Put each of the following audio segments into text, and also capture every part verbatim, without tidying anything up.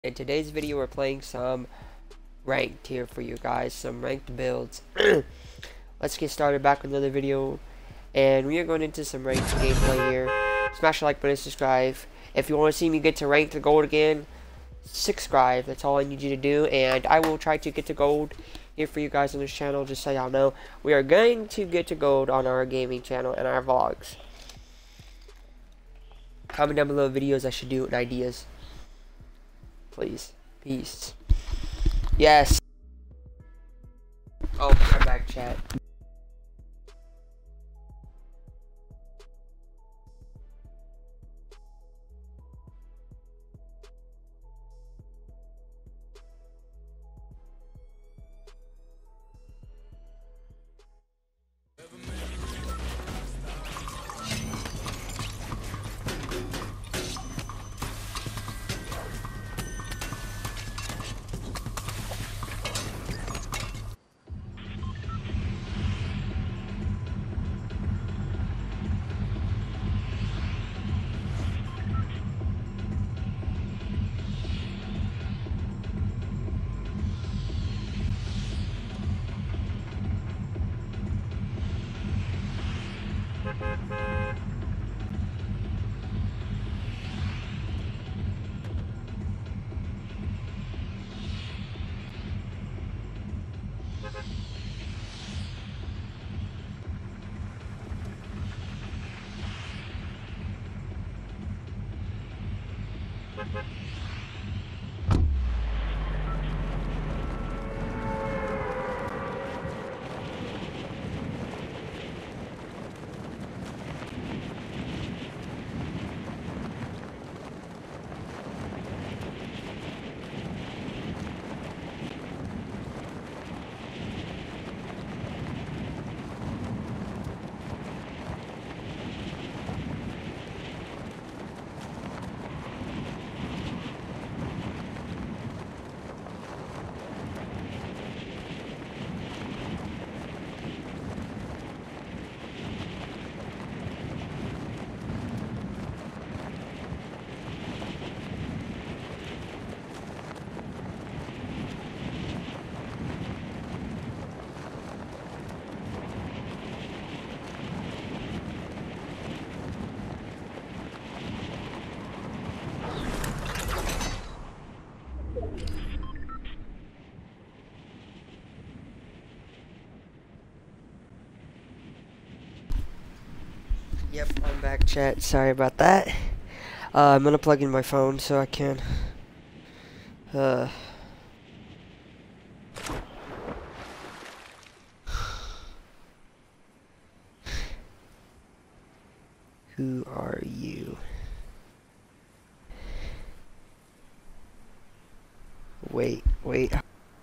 In today's video, we're playing some ranked here for you guys, some ranked builds. Let's get started back with another video, and we are going into some ranked gameplay here. Smash the like button, subscribe. If you want to see me get to ranked to gold again, subscribe. That's all I need you to do, and I will try to get to gold here for you guys on this channel. Just so y'all know, we are going to get to gold on our gaming channel and our vlogs. Comment down below videos I should do and ideas. Please. Peace. Yes. Oh, I'm back, chat. Yep, I'm back, chat. Sorry about that. Uh, I'm gonna plug in my phone so I can. Uh. Who are you? Wait, wait.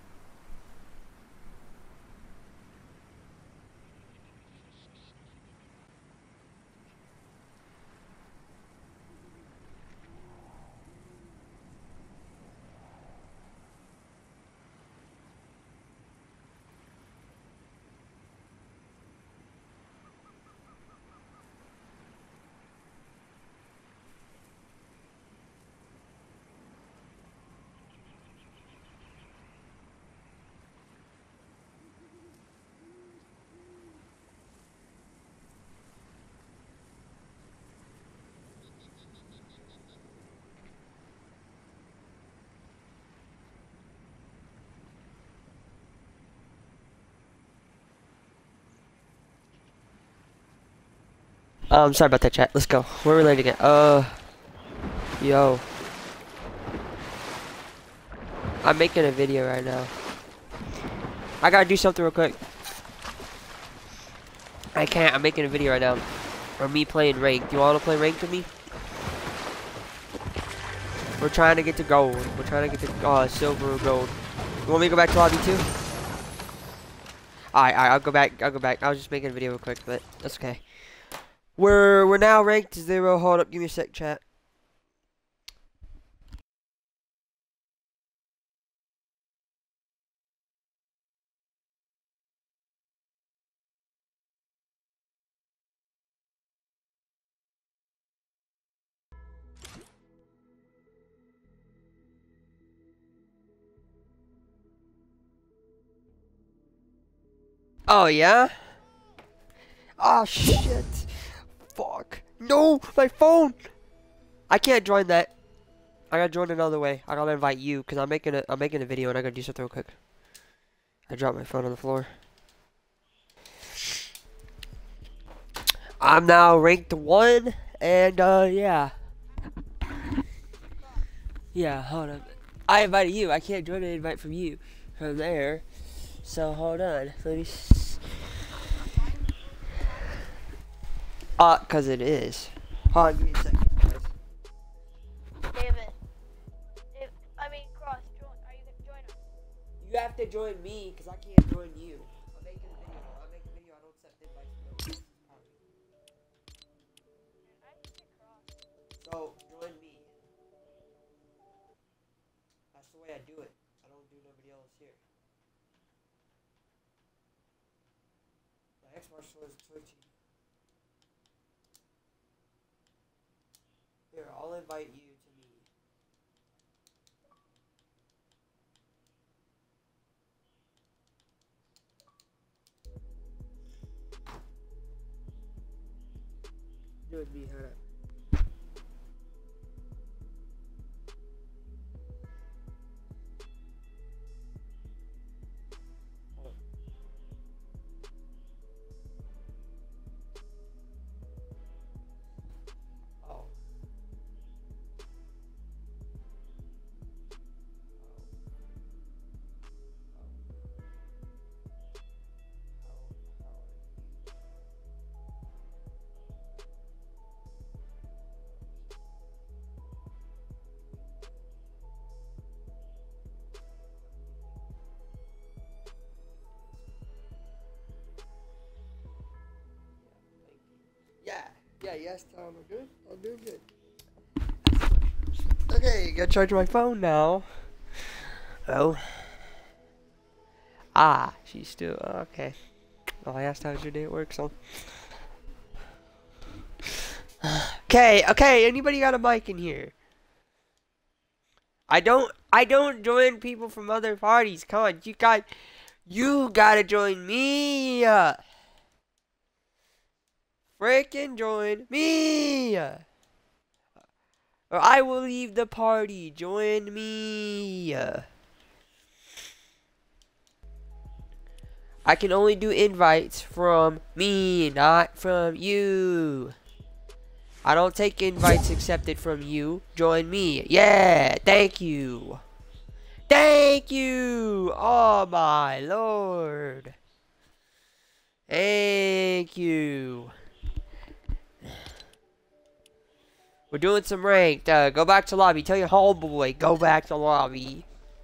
Um, sorry about that, chat. Let's go. Where are we landing at? Uh, yo. I'm making a video right now. I gotta do something real quick. I can't. I'm making a video right now. Of me playing ranked. You wanna play ranked with me? We're trying to get to gold. We're trying to get to uh, silver or gold. You want me to go back to lobby too? Alright, alright, I'll go back. I'll go back. I was just making a video real quick, but that's okay. We're we're now ranked zero. Hold up, give me a sec, chat. Oh, yeah? Oh, shit. Fuck. No, my phone. I can't join that. I gotta join another way. I gotta invite you because I'm making a I'm making a video and I gotta do something real quick. I dropped my phone on the floor. I'm now ranked one, and uh, yeah, yeah. Hold on. I invited you. I can't join an invite from you from there. So hold on. Let me. S uh, cause it is. Hold on, give me a second. David. If, I mean, Cross, join, are you gonna join us? You have to join me, because I can't join you. I'm making a video. I make a video. I don't accept invites from nobody. I need to Cross. So, join me. That's the way I do it. I don't do nobody else here. My Xbox was twitching. Here, I'll invite you to me. Join me, hold up. Yeah, yeah, yes, Tom, I'm good. I'm doing good. Okay, gotta charge my phone now. Oh. Ah, she's still okay. Well, I asked how's your day at work, so. Okay, okay, anybody got a mic in here? I don't I don't join people from other parties. Come on, you got you gotta join me. Freaking join me. Or I will leave the party. Join me. I can only do invites from me, not from you. I don't take invites accepted from you. Join me. Yeah, thank you. Thank you. Oh my lord. Thank you. We're doing some ranked. Uh, go back to lobby. Tell your homeboy, go back to lobby.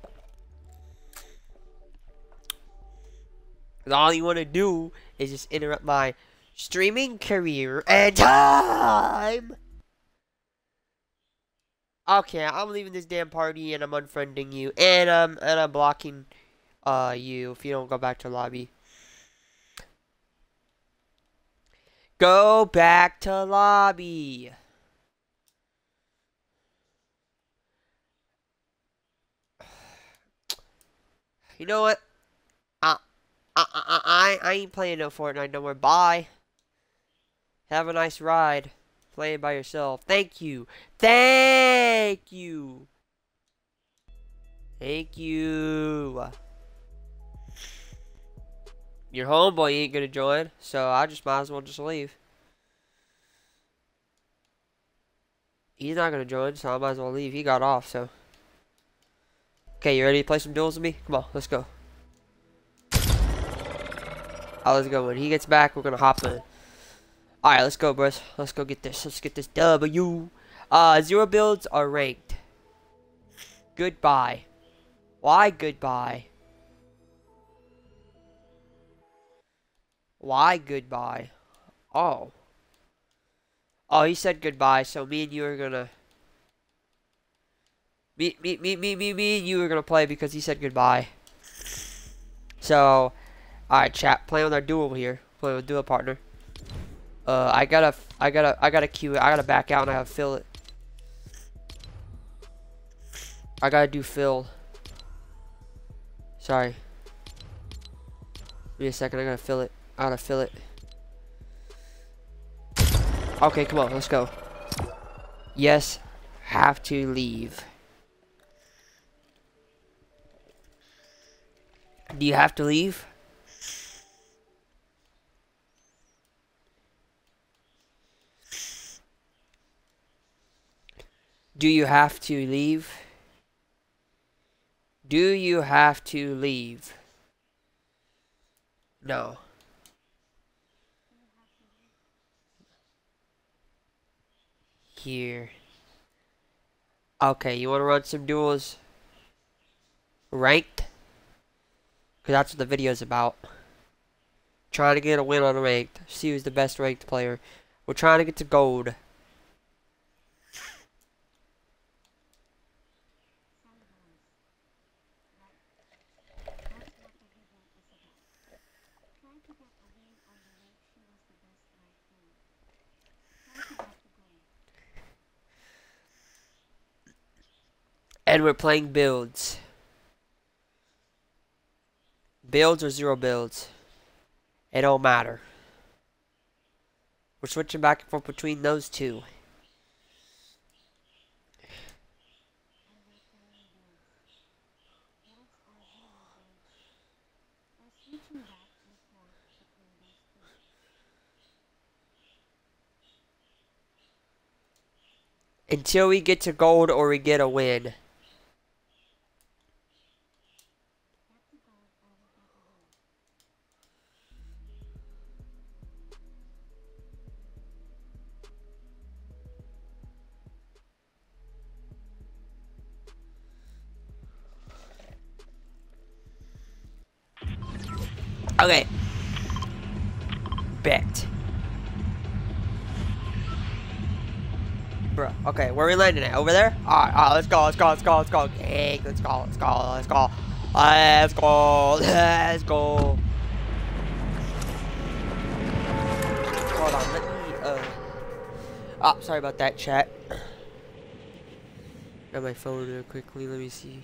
Cause all you want to do is just interrupt my streaming career and time. Okay, I'm leaving this damn party and I'm unfriending you and um and I'm blocking uh you if you don't go back to lobby. Go back to lobby. You know what? I I I I, I ain't playing no Fortnite no more. Bye. Have a nice ride. Playing by yourself. Thank you. Thank you. Thank you. Your homeboy ain't gonna join, so I just might as well just leave. He's not gonna join, so I might as well leave. He got off, so. Okay, you ready to play some duels with me? Come on, let's go. Oh, let's go. When he gets back, we're gonna hop in. Alright, let's go, bros. Let's go get this. Let's get this W. Uh, zero builds are ranked. Goodbye. Why goodbye? Why goodbye? Oh. Oh, he said goodbye, so me and you are gonna... Me, me, me, me, me, me and you are gonna play because he said goodbye. So, alright, chat. Playing with our duel here. Playing with duel partner. Uh, I gotta, I gotta, I gotta queue it. I gotta back out and I gotta fill it. I gotta do fill. Sorry. Give me a second, I gotta fill it. I gotta fill it. Okay, come on, let's go. Yes, have to leave. Do you have to leave? Do you have to leave? Do you have to leave? No. Here. Okay, you want to run some duels? Ranked? Because that's what the video's about. Trying to get a win on ranked. See who's the best ranked player. We're trying to get to gold. And we're playing builds. Builds or zero builds. It don't matter. We're switching back and forth between those two. Until we get to gold or we get a win. Okay. Bet. Bro, okay, where are we landing at? Over there? Alright, alright, let's go, let's go, let's go, let's go. Hey, let's go, let's go, let's go. Let's go, let's go. Hold on, let me, uh... Oh, sorry about that, chat. Grab my phone real quickly, let me see.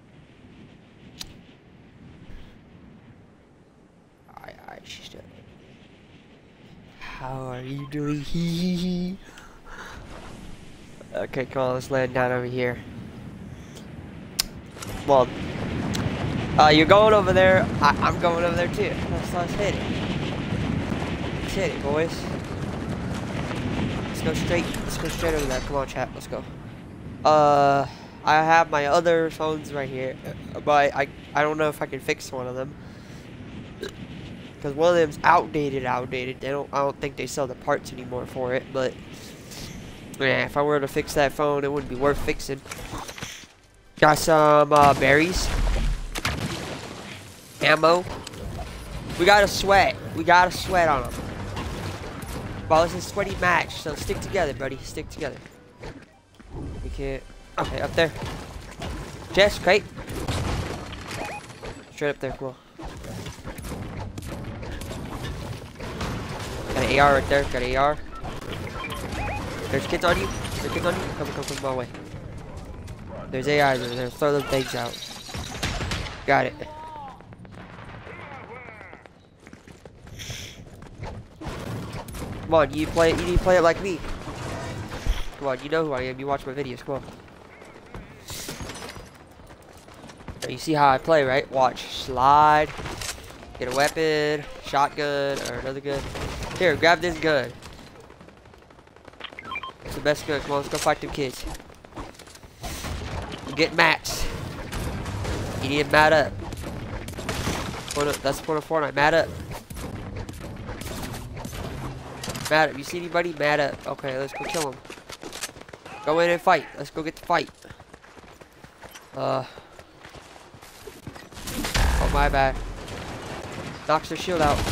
Alright, alright, she's done. How are you doing? Hee hee hee. Okay, come on, let's land down over here. Well, uh, you're going over there. I I'm going over there too. Let's, let's hit it. Let's hit it, boys. Let's go straight. Let's go straight over there. Come on, chat. Let's go. Uh, I have my other phones right here, but I I don't know if I can fix one of them because one of them's outdated. Outdated. They don't. I don't think they sell the parts anymore for it, but. Yeah, if I were to fix that phone, it wouldn't be worth fixing. Got some uh, berries. Ammo. We got a sweat. We got a sweat on them. Well, it's a sweaty match, so stick together, buddy. Stick together. We can't. Okay, up there. Jess, Kate. Straight up there, come on. Got an A R right there. Got an A R. There's kids on you. There's kids on you. Come, come, come my way. There's A Is over there. Throw those things out. Got it. Come on, you play it. You need to play it like me. Come on, you know who I am. You watch my videos. Come on. Now you see how I play, right? Watch. Slide. Get a weapon. Shotgun or another gun. Here, grab this gun. It's the best gun. Come on, let's go fight them kids. You get mats. You need to mat up. That's the point of Fortnite. Mat up. Mat up. You see anybody? Mat up. Okay, let's go kill them. Go in and fight. Let's go get the fight. Uh. Oh, my bad. Knocks their shield out.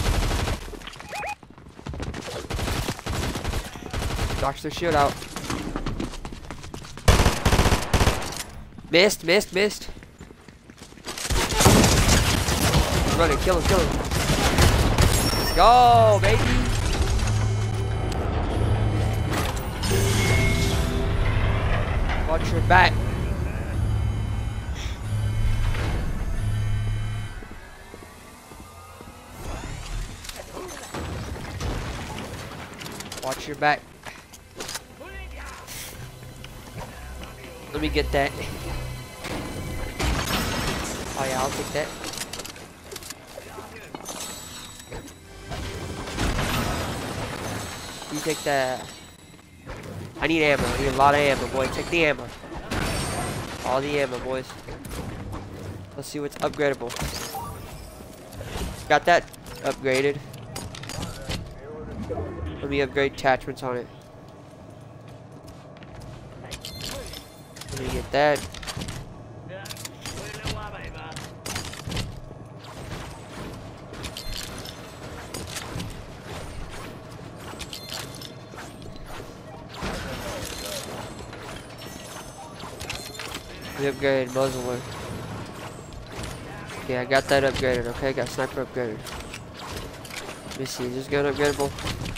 Knocks their shield out. Missed, missed, missed. Run it, kill him, kill him. Let's go, baby. Watch your back. your back. Let me get that. Oh yeah, I'll take that. You take that. I need ammo. I need a lot of ammo, boy. Take the ammo. All the ammo, boys. Let's see what's upgradable. Got that upgraded. Let me upgrade attachments on it. Let me get that. We upgraded muzzler. Okay, I got that upgraded. Okay, got sniper upgraded. Let me see, is this gun upgradable?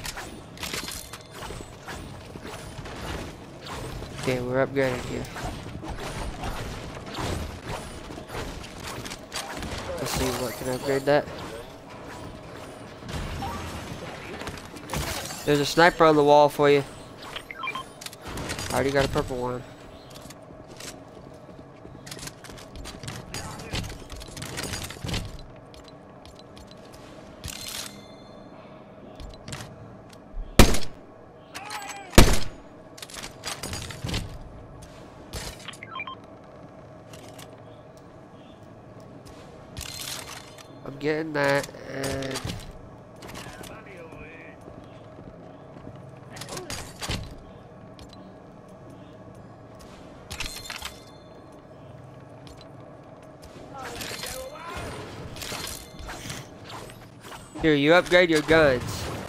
Okay, we're upgraded here. Let's see what can I upgrade that. There's a sniper on the wall for you. I already got a purple one. I'm getting that, and here, you upgrade your guns.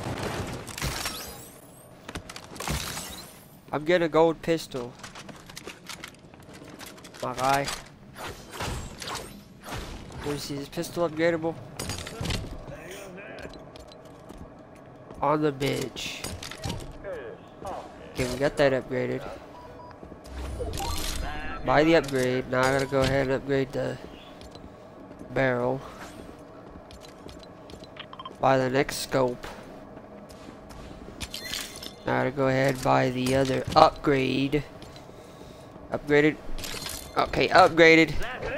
I'm getting a gold pistol. My guy. Let me see, is this pistol upgradable? On the bench. Okay, we got that upgraded. Buy the upgrade. Now I gotta go ahead and upgrade the barrel. Buy the next scope. Now I gotta go ahead and buy the other upgrade. Upgraded. Okay, upgraded.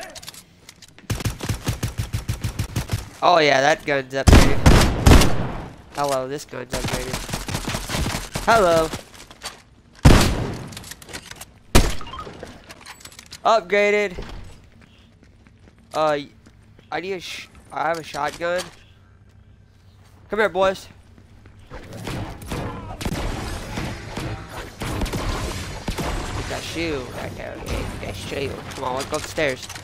Oh yeah, that gun's upgraded. Hello, this gun's upgraded. Hello. Upgraded. Uh, I need a sh I have a shotgun. Come here, boys. Get that shield right there. Yeah, get that shield. Come on, let's go upstairs.